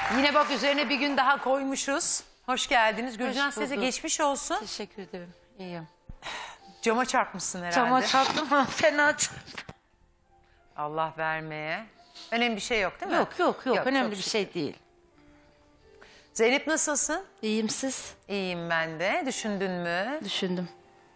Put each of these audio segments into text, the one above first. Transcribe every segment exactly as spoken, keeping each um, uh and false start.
Yine bak üzerine bir gün daha koymuşuz. Hoş geldiniz. Gülcan size geçmiş olsun. Teşekkür ederim. İyiyim. Cama çarpmışsın herhalde. Cama çarptım ama fena çarptım. Allah vermeye. Önemli bir şey yok değil mi? Yok yok yok, Yok, önemli çok bir şükür. şey değil. Zeynep nasılsın? İyiyim, siz? İyiyim ben de. Düşündün mü? Düşündüm.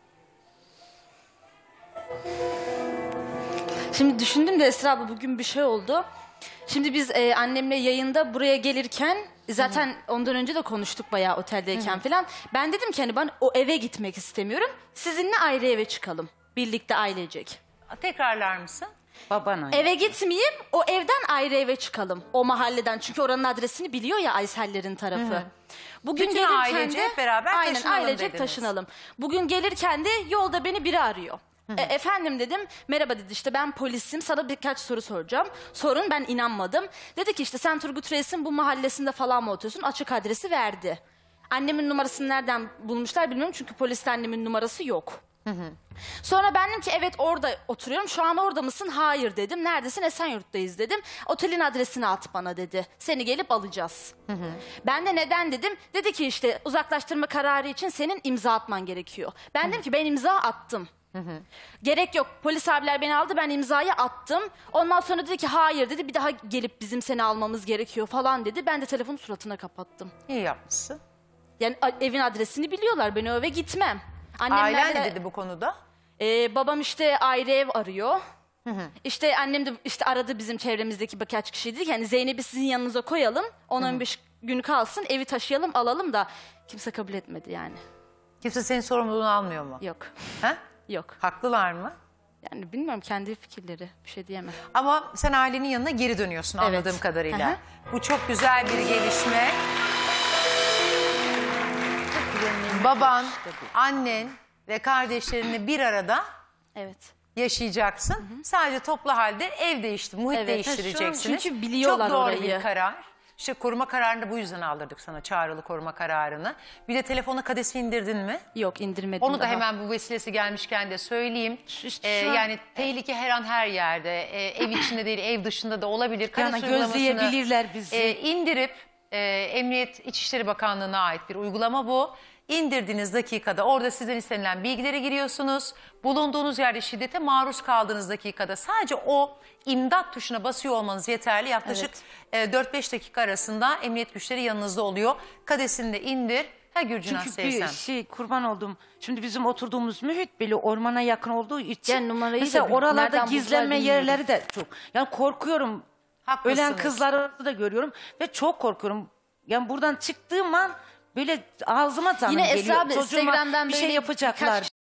Şimdi düşündüm de Esra abla, bugün bir şey oldu. Şimdi biz e, annemle yayında buraya gelirken zaten Hı-hı. ondan önce de konuştuk bayağı oteldeyken falan. Ben dedim ki hani ben o eve gitmek istemiyorum. Sizinle ayrı eve çıkalım. Birlikte ailecek. Tekrarlar mısın? Babana. Eve gitmeyeyim, o evden ayrı eve çıkalım. O mahalleden, çünkü oranın adresini biliyor ya Aysellerin tarafı. Hı-hı. Bugün Bütün gelirken ailece de, hep beraber aynen, taşınalım ailecek dediniz. taşınalım. Bugün gelirken de yolda beni biri arıyor. E, efendim dedim, merhaba dedi, işte ben polisim, sana birkaç soru soracağım. Sorun, ben inanmadım. Dedi ki işte sen Turgut Reis'in bu mahallesinde falan mı oturuyorsun? Açık adresi verdi. Annemin numarasını nereden bulmuşlar bilmiyorum, çünkü poliste annemin numarası yok. Hı hı. Sonra ben dedim ki evet orada oturuyorum. Şu an orada mısın? Hayır dedim. Neredesin? Esenyurt'tayız dedim. Otelin adresini at bana dedi. Seni gelip alacağız. Hı hı. Ben de neden dedim. Dedi ki işte uzaklaştırma kararı için senin imza atman gerekiyor. Ben hı. dedim ki ben imza attım. Hı hı. Gerek yok. Polis abiler beni aldı, ben imzayı attım. Ondan sonra dedi ki hayır dedi, bir daha gelip bizim seni almamız gerekiyor falan dedi. Ben de telefonu suratına kapattım. İyi yapmışsın. Yani evin adresini biliyorlar, ben o eve gitmem. Ailen ne dedi bu konuda? E, babam işte ayrı ev arıyor. Hı hı. İşte annem de işte aradı bizim çevremizdeki birkaç kişi, dedi ki hani Zeynep'i sizin yanınıza koyalım. on on beş gün kalsın, evi taşıyalım, alalım da kimse kabul etmedi yani. Kimse senin sorumluluğunu almıyor mu? Yok. He? Yok. Haklılar mı? Yani bilmiyorum, kendi fikirleri, bir şey diyemem. Ama sen ailenin yanına geri dönüyorsun Evet. anladığım kadarıyla. Hı hı. Bu çok güzel bir gelişme. Baban, annen ve kardeşlerinle bir arada evet. yaşayacaksın. Hı hı. Sadece toplu halde ev değiştir, muhit evet. değiştireceksiniz. Çünkü biliyorlar çok doğru orayı. bir karar. İşte koruma kararını da bu yüzden aldırdık sana, çağrılı koruma kararını. Bir de telefona kadesi indirdin mi? Yok, indirmedim Onu da daha. hemen bu vesilesi gelmişken de söyleyeyim. İşte ee, şu an... Yani tehlike her an her yerde. Ee, ev içinde değil, ev dışında da olabilir. Yani gözleyebilirler bizi. E, indirip e, Emniyet İçişleri Bakanlığı'na ait bir uygulama bu. İndirdiğiniz dakikada orada sizden istenilen bilgilere giriyorsunuz. Bulunduğunuz yerde şiddete maruz kaldığınız dakikada sadece o imdat tuşuna basıyor olmanız yeterli. Yaklaşık evet. e, dört beş dakika arasında emniyet güçleri yanınızda oluyor. Kadesini de indir. Ha Gürcüna Çünkü sevsem. bir şey, kurban oldum. Şimdi bizim oturduğumuz mühit böyle ormana yakın olduğu için. Yani numarayı mesela da oralarda nereden gizlenme buldular yerleri de çok. Yani korkuyorum. Haklısınız. Ölen kızları da görüyorum ve çok korkuyorum. Yani buradan çıktığım an böyle ağzıma tanım Yine geliyor. Esra abla Çocuğuma Instagram'dan bir böyle şey yapacaklar. birkaç...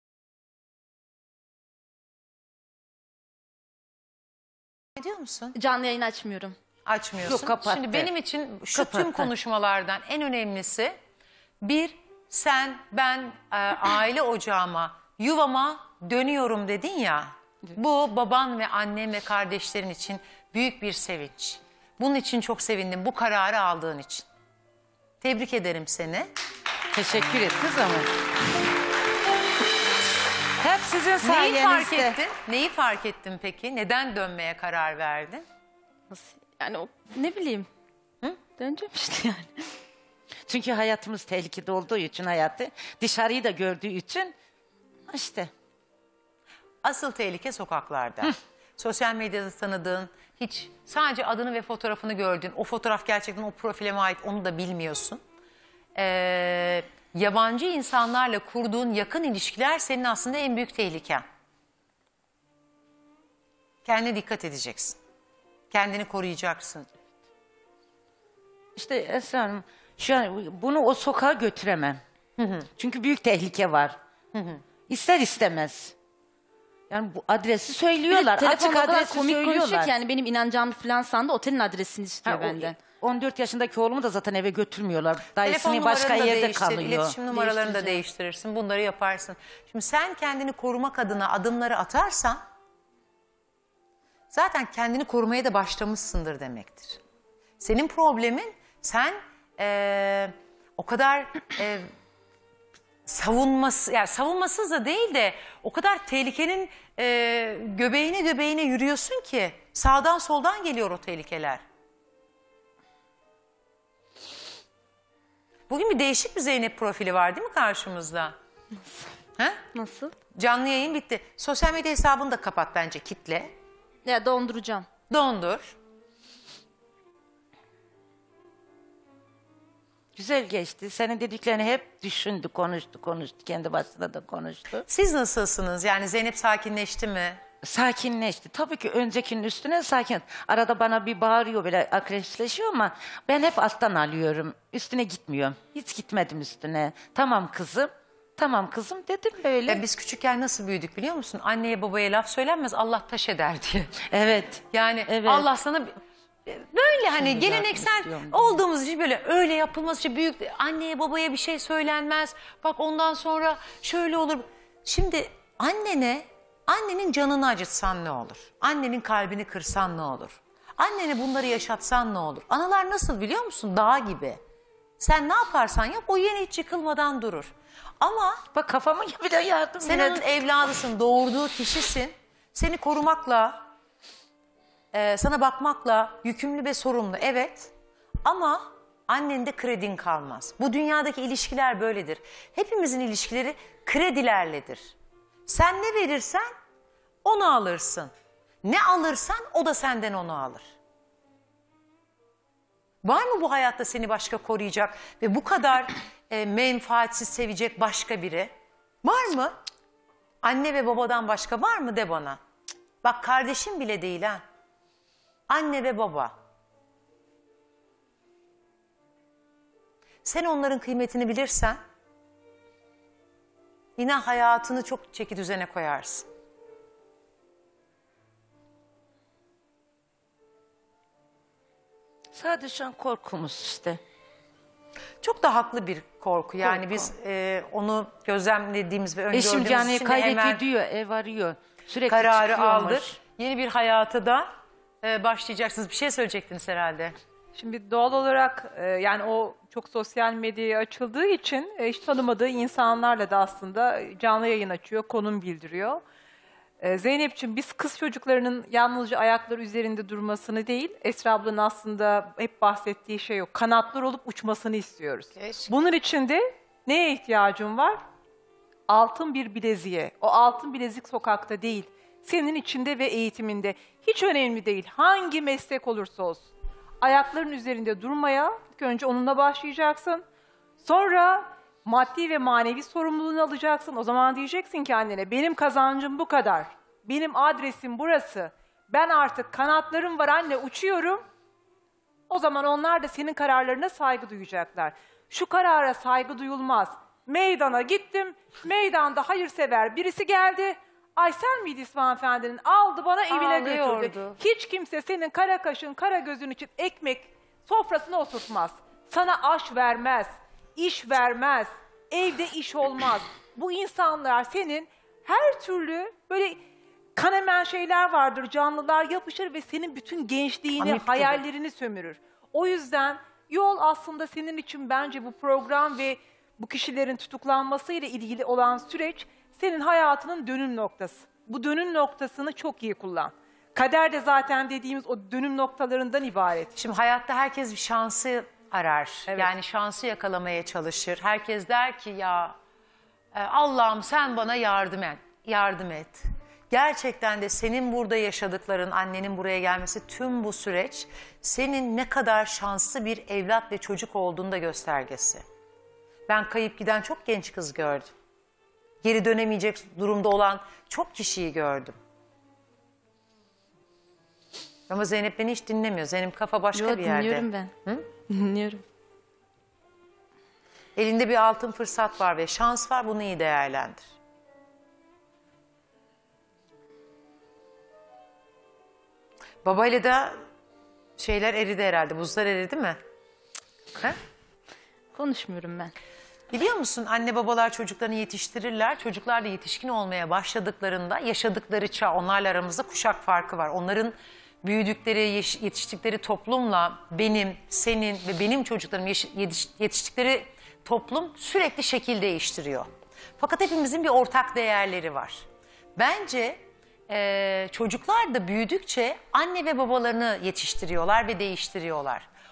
Ediyor musun? Canlı yayın açmıyorum. Açmıyorsun. Yok, kapattı. Şimdi benim için şu Kapattı. tüm konuşmalardan en önemlisi bir, sen ben e, aile ocağıma, yuvama dönüyorum dedin ya. Bu baban ve annen ve kardeşlerin için büyük bir sevinç. Bunun için çok sevindim, bu kararı aldığın için. Tebrik ederim seni. Teşekkür et kız ama. Hep sizin sayenizde. Neyi fark ettin? Neyi fark ettin peki? Neden dönmeye karar verdin? Nasıl? Yani o, ne bileyim. Hı? Döneceğim işte yani. Çünkü hayatımız tehlikede olduğu için, hayatı dışarıyı da gördüğü için işte. Asıl tehlike sokaklarda. Hı. Sosyal medyada tanıdığın, hiç sadece adını ve fotoğrafını gördün. O fotoğraf gerçekten o profile mi ait, onu da bilmiyorsun. Ee, yabancı insanlarla kurduğun yakın ilişkiler senin aslında en büyük tehliken. Kendine dikkat edeceksin. Kendini koruyacaksın. İşte Esra Hanım, şu an bunu o sokağa götüremem. Hı hı. Çünkü büyük tehlike var. Hı hı. İster istemez. Yani bu adresi söylüyorlar. Açık adresi komik söylüyorlar. konuşuyor ki yani benim inanacağımı falan sandı, otelin adresini istiyor Ha, benden. on dört yaşındaki oğlumu da zaten eve götürmüyorlar. Telefon Dayısını başka numaranı da yerde değiştir, kalıyor. iletişim numaralarını da değiştirirsin. Bunları yaparsın. Şimdi sen kendini korumak adına adımları atarsan zaten kendini korumaya da başlamışsındır demektir. Senin problemin, sen ee, o kadar ee, savunması, yani savunmasız da değil de o kadar tehlikenin ee, göbeğine göbeğine yürüyorsun ki sağdan soldan geliyor o tehlikeler. Bugün bir değişik bir Zeynep profili var değil mi karşımızda? Nasıl? Ha? Nasıl? Canlı yayın bitti. Sosyal medya hesabını da kapat bence, kitle. Ya donduracağım. Dondur. Güzel geçti. Senin dediklerini hep düşündü, konuştu, konuştu. Kendi başına da konuştu. Siz nasılsınız? Yani Zeynep sakinleşti mi? Sakinleşti. Tabii ki öncekinin üstüne sakin. Arada bana bir bağırıyor, böyle agresifleşiyor ama ben hep alttan alıyorum. Üstüne gitmiyorum. Hiç gitmedim üstüne. Tamam kızım, tamam kızım dedim böyle. Ya biz küçükken nasıl büyüdük biliyor musun? Anneye babaya laf söylenmez, Allah taş eder diye. Evet. Yani Evet. Allah sana böyle hani Şimdi geleneksel zaten istiyorum. olduğumuz için böyle öyle yapılması için büyük anneye babaya bir şey söylenmez. Bak ondan sonra şöyle olur. Şimdi annene annenin canını acıtsan ne olur? Annenin kalbini kırsan ne olur? Annene bunları yaşatsan ne olur? Analar nasıl biliyor musun? Dağ gibi. Sen ne yaparsan yap o yine hiç yıkılmadan durur. Ama Bak kafamı bile yardım sen yine- onun evladısın, doğurduğu kişisin. Seni korumakla, e, sana bakmakla yükümlü ve sorumlu, evet. Ama annenin de kredin kalmaz. Bu dünyadaki ilişkiler böyledir. Hepimizin ilişkileri kredilerledir. Sen ne verirsen onu alırsın. Ne alırsan o da senden onu alır. Var mı bu hayatta seni başka koruyacak ve bu kadar e, menfaatsiz sevecek başka biri? Var mı? Anne ve babadan başka var mı de bana. Cık, bak kardeşim bile değil ha. Anne ve baba. Sen onların kıymetini bilirsen yine hayatını çok çeki düzene koyarsın. Sadece şu an korkumuz işte. Çok da haklı bir korku. Yani Korku. biz e, onu gözlemlediğimiz ve öngördüğümüz Eşim canı için de kaydet hemen ediyor, ev arıyor. Sürekli kararı çıkıyormuş. aldık. Yeni bir hayata da e, başlayacaksınız. Bir şey söyleyecektiniz herhalde. Şimdi doğal olarak e, yani o çok sosyal medyaya açıldığı için e, hiç tanımadığı insanlarla da aslında canlı yayın açıyor, konum bildiriyor. E, Zeynep'ciğim biz kız çocuklarının yalnızca ayakları üzerinde durmasını değil, Esra ablanın aslında hep bahsettiği şey yok. Kanatlar olup uçmasını istiyoruz. Keşke. Bunun için de neye ihtiyacın var? Altın bir bileziğe. O altın bilezik sokakta değil, senin içinde ve eğitiminde. Hiç önemli değil, hangi meslek olursa olsun. Ayakların üzerinde durmaya ilk önce onunla başlayacaksın. Sonra maddi ve manevi sorumluluğunu alacaksın. O zaman diyeceksin ki annene benim kazancım bu kadar. Benim adresim burası. Ben artık kanatlarım var anne uçuyorum. O zaman onlar da senin kararlarına saygı duyacaklar. Şu karara saygı duyulmaz. Meydana gittim. Meydanda hayırsever birisi geldi. Ay sen miydi İsmail Efendi'nin? Aldı bana evine götürdü. Ağlıyordu. Hiç kimse senin kara kaşın, kara gözün için ekmek sofrasına oturtmaz. Sana aş vermez, iş vermez, evde iş olmaz. Bu insanlar senin her türlü böyle kan emen şeyler vardır, canlılar yapışır ve senin bütün gençliğini, Amip gibi. hayallerini sömürür. O yüzden yol aslında senin için bence bu program ve bu kişilerin tutuklanmasıyla ilgili olan süreç senin hayatının dönüm noktası. Bu dönüm noktasını çok iyi kullan. Kader de zaten dediğimiz o dönüm noktalarından ibaret. Şimdi hayatta herkes bir şansı arar. Evet. Yani şansı yakalamaya çalışır. Herkes der ki ya e, Allah'ım sen bana yardım et. Yardım et. Gerçekten de senin burada yaşadıkların, annenin buraya gelmesi, tüm bu süreç senin ne kadar şanslı bir evlat ve çocuk olduğunu da göstergesi. Ben kayıp giden çok genç kız gördüm. Geri dönemeyecek durumda olan çok kişiyi gördüm. Ama Zeynep beni hiç dinlemiyor. Zeynep kafa başka Yo, bir yerde. dinliyorum ben. Dinliyorum. Elinde bir altın fırsat var ve şans var, bunu iyi değerlendir. Babayla da şeyler eridi herhalde, buzlar eridi mi? Ha? Konuşmuyorum ben. Biliyor musun anne babalar çocuklarını yetiştirirler. Çocuklar da yetişkin olmaya başladıklarında yaşadıkları çağ, onlarla aramızda kuşak farkı var. Onların büyüdükleri, yeş- yetiştikleri toplumla benim, senin ve benim çocuklarım yeş- yetiş- yetiştikleri toplum sürekli şekil değiştiriyor. Fakat hepimizin bir ortak değerleri var. Bence eee, çocuklar da büyüdükçe anne ve babalarını yetiştiriyorlar ve değiştiriyorlar.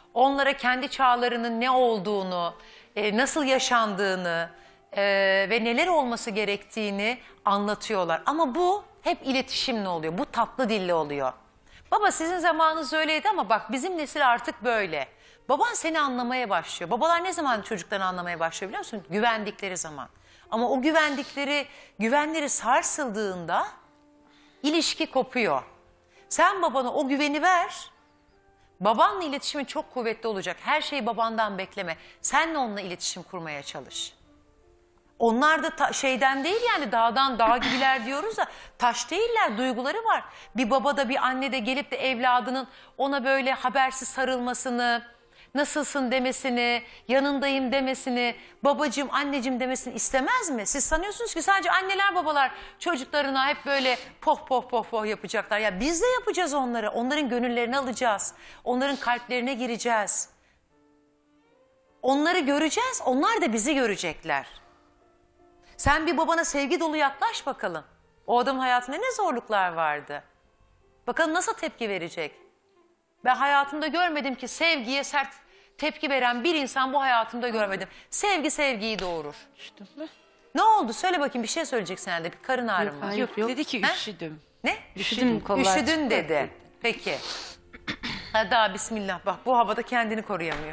Onlara kendi çağlarının ne olduğunu, e, nasıl yaşandığını e, ve neler olması gerektiğini anlatıyorlar. Ama bu hep iletişimle oluyor. Bu tatlı dille oluyor. Baba sizin zamanınız öyleydi ama bak bizim nesil artık böyle. Baban seni anlamaya başlıyor. Babalar ne zaman çocuklarını anlamaya başlıyor biliyor musun? Güvendikleri zaman. Ama o güvendikleri, güvenleri sarsıldığında ilişki kopuyor. Sen babana o güveni ver. Babanla iletişimin çok kuvvetli olacak. Her şeyi babandan bekleme. Senle onunla iletişim kurmaya çalış. Onlar da ta- şeyden değil yani dağdan dağ gibiler diyoruz da taş değiller, duyguları var. Bir baba da bir anne de gelip de evladının ona böyle habersiz sarılmasını, nasılsın demesini, yanındayım demesini, babacığım, anneciğim demesini istemez mi? Siz sanıyorsunuz ki sadece anneler babalar çocuklarına hep böyle poh poh poh poh yapacaklar. Ya biz de yapacağız onları. Onların gönüllerini alacağız. Onların kalplerine gireceğiz. Onları göreceğiz. Onlar da bizi görecekler. Sen bir babana sevgi dolu yaklaş bakalım. O adamın hayatında ne zorluklar vardı? Bakalım nasıl tepki verecek? Ben hayatımda görmedim ki sevgiye sert tepki veren bir insan bu hayatımda görmedim. Sevgi sevgiyi doğurur. Üşüdün mü? Ne oldu? Söyle bakayım bir şey söyleyeceksin herhalde. Bir karın ağrım var. Yok, yok. dedi ki He? üşüdüm. Ne? Üşüdüm. kollar Üşüdün çıktı. dedi. Peki. Ha, daha bismillah bak bu havada kendini koruyamıyor.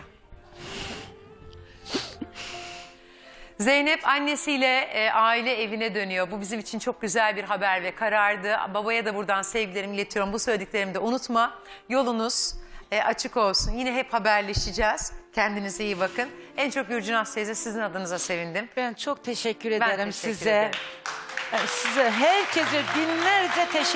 Zeynep annesiyle e, aile evine dönüyor. Bu bizim için çok güzel bir haber ve karardı. Babaya da buradan sevgilerimi iletiyorum. Bu söylediklerimi de unutma. Yolunuz e, açık olsun. Yine hep haberleşeceğiz. Kendinize iyi bakın. En çok Gülcünaz teyze sizin adınıza sevindim. Ben çok teşekkür Ben ederim teşekkür size. ederim. Size herkese binlerce teşekkür